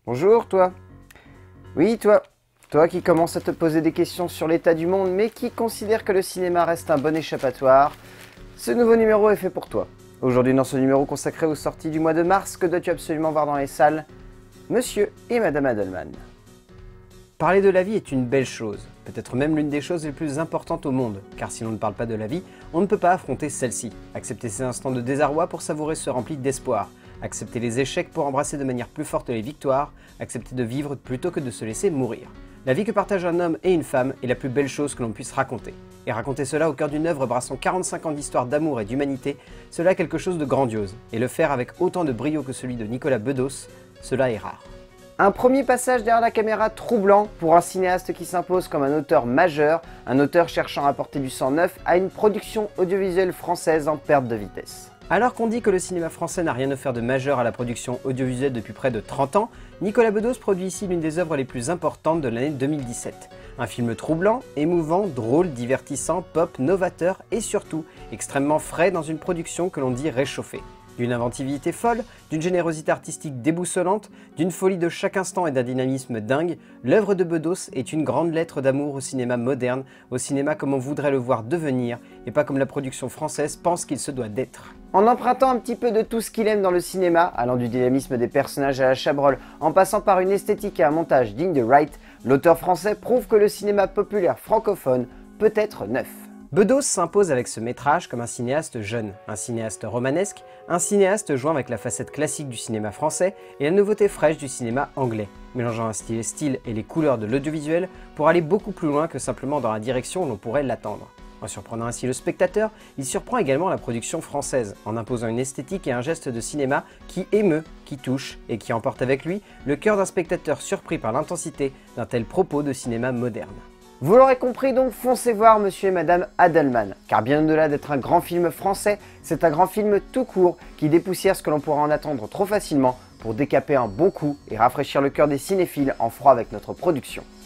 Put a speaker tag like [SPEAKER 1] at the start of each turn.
[SPEAKER 1] Bonjour, toi. Oui, toi. Toi qui commences à te poser des questions sur l'état du monde, mais qui considère que le cinéma reste un bon échappatoire, ce nouveau numéro est fait pour toi. Aujourd'hui, dans ce numéro consacré aux sorties du mois de mars, que dois-tu absolument voir dans les salles? Monsieur et Madame Adelman. Parler de la vie est une belle chose, peut-être même l'une des choses les plus importantes au monde, car si l'on ne parle pas de la vie, on ne peut pas affronter celle-ci. Accepter ces instants de désarroi pour savourer ce rempli d'espoir. Accepter les échecs pour embrasser de manière plus forte les victoires, accepter de vivre plutôt que de se laisser mourir. La vie que partagent un homme et une femme est la plus belle chose que l'on puisse raconter. Et raconter cela au cœur d'une œuvre brassant 45 ans d'histoire d'amour et d'humanité, cela est quelque chose de grandiose. Et le faire avec autant de brio que celui de Nicolas Bedos, cela est rare. Un premier passage derrière la caméra troublant pour un cinéaste qui s'impose comme un auteur majeur, un auteur cherchant à apporter du sang neuf à une production audiovisuelle française en perte de vitesse. Alors qu'on dit que le cinéma français n'a rien offert de majeur à la production audiovisuelle depuis près de 30 ans, Nicolas Bedos produit ici l'une des œuvres les plus importantes de l'année 2017. Un film troublant, émouvant, drôle, divertissant, pop, novateur et surtout extrêmement frais dans une production que l'on dit réchauffée. D'une inventivité folle, d'une générosité artistique déboussolante, d'une folie de chaque instant et d'un dynamisme dingue, l'œuvre de Bedos est une grande lettre d'amour au cinéma moderne, au cinéma comme on voudrait le voir devenir, et pas comme la production française pense qu'il se doit d'être. En empruntant un petit peu de tout ce qu'il aime dans le cinéma, allant du dynamisme des personnages à la Chabrol, en passant par une esthétique et un montage digne de Wright, l'auteur français prouve que le cinéma populaire francophone peut être neuf. Bedos s'impose avec ce métrage comme un cinéaste jeune, un cinéaste romanesque, un cinéaste jouant avec la facette classique du cinéma français et la nouveauté fraîche du cinéma anglais, mélangeant un style et les couleurs de l'audiovisuel pour aller beaucoup plus loin que simplement dans la direction où l'on pourrait l'attendre. En surprenant ainsi le spectateur, il surprend également la production française, en imposant une esthétique et un geste de cinéma qui émeut, qui touche et qui emporte avec lui le cœur d'un spectateur surpris par l'intensité d'un tel propos de cinéma moderne. Vous l'aurez compris donc, foncez voir Monsieur et Madame Adelman, car bien au-delà d'être un grand film français, c'est un grand film tout court qui dépoussière ce que l'on pourra en attendre trop facilement pour décaper un bon coup et rafraîchir le cœur des cinéphiles en froid avec notre production.